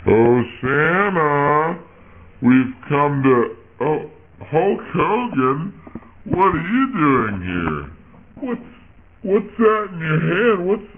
Oh, Santa, we've come to... Oh, Hulk Hogan, what are you doing here? What's that in your hand? What's